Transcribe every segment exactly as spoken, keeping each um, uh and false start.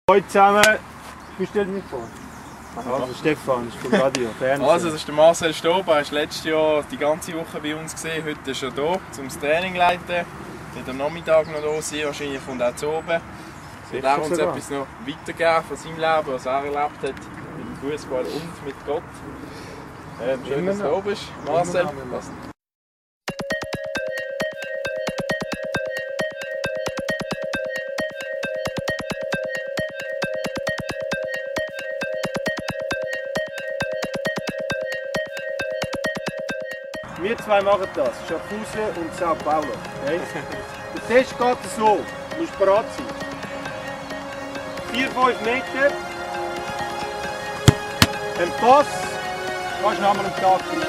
Hallo zusammen, wie stellt mich vor? Also Stefan, ist vom Radio, Fernsehen. Also das ist der Marcel Stob, er war letztes Jahr die ganze Woche bei uns gesehen. Heute ist er hier, um das Training zu leiten. Er wird am Nachmittag noch da sein, wahrscheinlich kommt er zu oben. Er wird uns etwas noch weitergeben von seinem Leben, was er erlebt hat mit dem Fußball und mit Gott. Ähm, schön, dass du da bist, Marcel. Wir zwei machen das, Schaffhausen und Sao Paulo. Okay? Der Test geht so, du musst bereit sein. vier fünf Meter, ein Pass, kannst du nochmal am Tag greifen.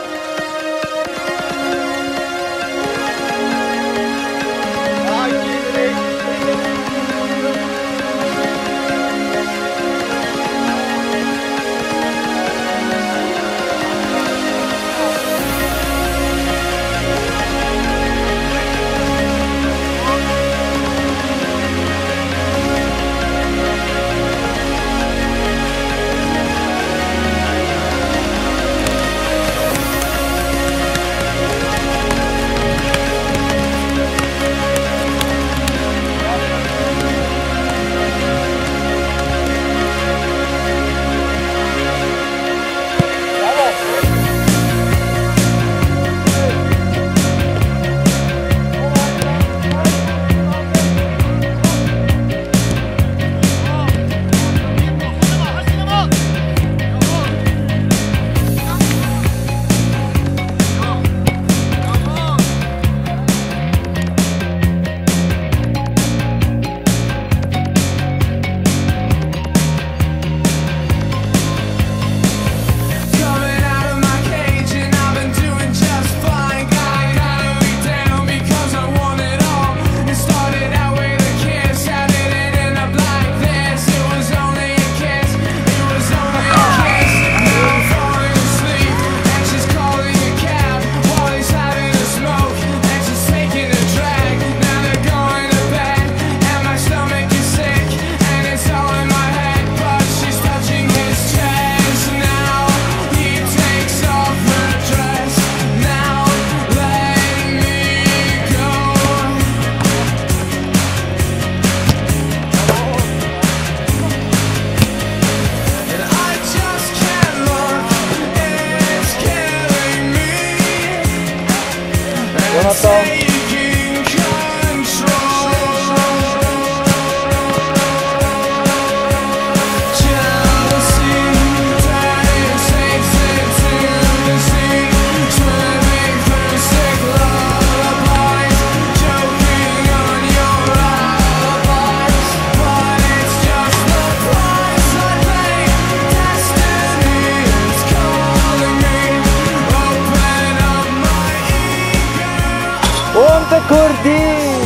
Und der Kurdi!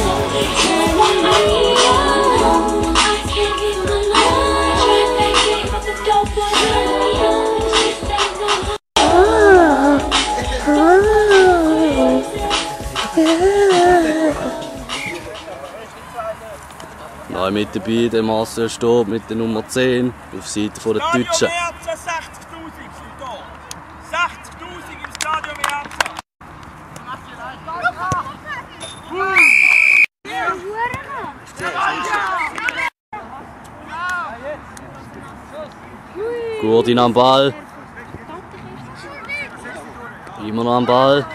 Neu mit dabei der Marcel Stob mit der Nummer zehn auf Seite der Deutschen. sechzigtausend da. sechzigtausend im Stadion Merzen. Gurdin am Ball. Immer noch am Ball.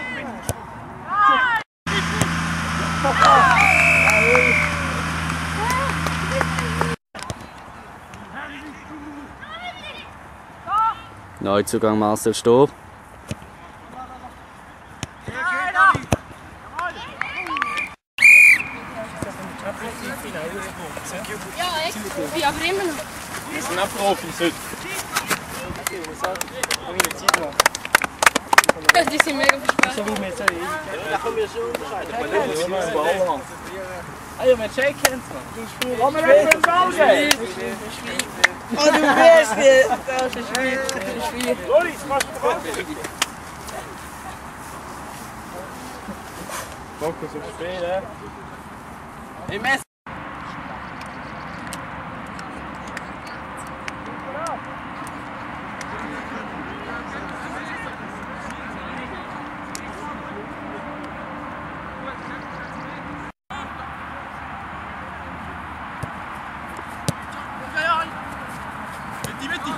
Neuzugang Marcel Stob. Ja, echt? Wie aber immer noch. Wir sind auch Profis heute. Die sind mega verspannt. Da können wir schon unterscheiden. Ah ja, mit Shake Hands noch. Komm mal weg vom Ball gehen! Oh, du bist hier! Das ist ein Spiel. Das ist ein Spiel. Loris, machst du was? Fokus aufs Spiel, Im Messer! Mitte, Mitte!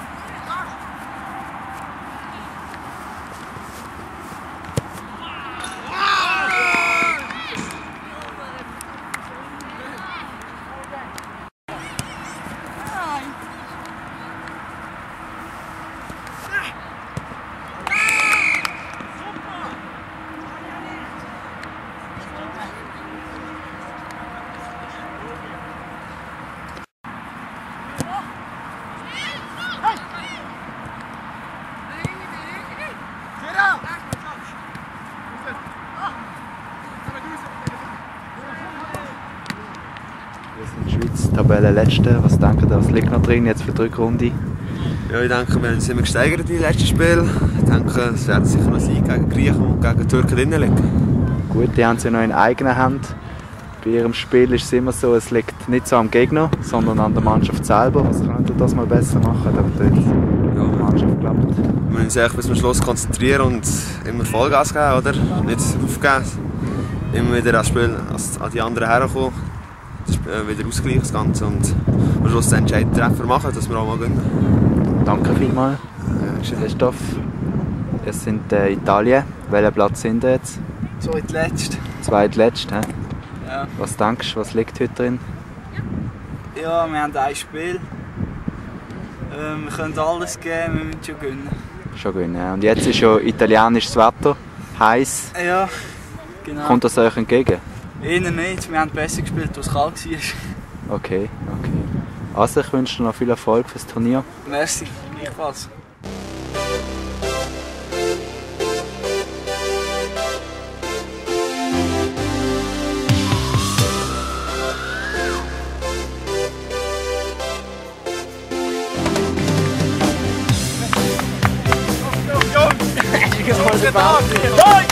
Wir sind Schweiz, Tabellenletzte. Was denkt ihr, was liegt noch drin jetzt für die Rückrunde? Ja, ich denke, wir haben uns immer gesteigert in den letzten Spielen. Ich denke, es werden sicher noch Sieg gegen Griechen und gegen die Türken drin liegen. Gut, die haben sie noch in eigener Hand. Bei ihrem Spiel ist es immer so, es liegt nicht so am Gegner, sondern an der Mannschaft selber. Was könnte das mal besser machen, damit jetzt die Mannschaft klappt? Wir müssen uns echt bis zum Schluss konzentrieren und immer Vollgas geben, oder? Nicht aufgeben. Immer wieder das Spiel an die anderen herkommen. Wieder ausgleichen das Ganze und am Schluss den entscheidenden Treffer machen, dass wir auch mal gewinnen. Danke vielmals, Christoph. Wir sind in Italien. Welchen Platz sind wir jetzt? Zweitletzt. Zweitletzt, hä? Ja. Was denkst du, was liegt heute drin? Ja, wir haben ein Spiel. Ähm, wir können alles geben, wir müssen schon gewinnen. Schon gewinnen, ja. Und jetzt ist ja italienisches Wetter, heiß. Ja, genau. Kommt das euch entgegen? Eher nicht, wir haben besser gespielt, als es kalt war. Okay, okay. Also ich wünsche dir noch viel Erfolg fürs Turnier. Merci, gleichfalls. Nein!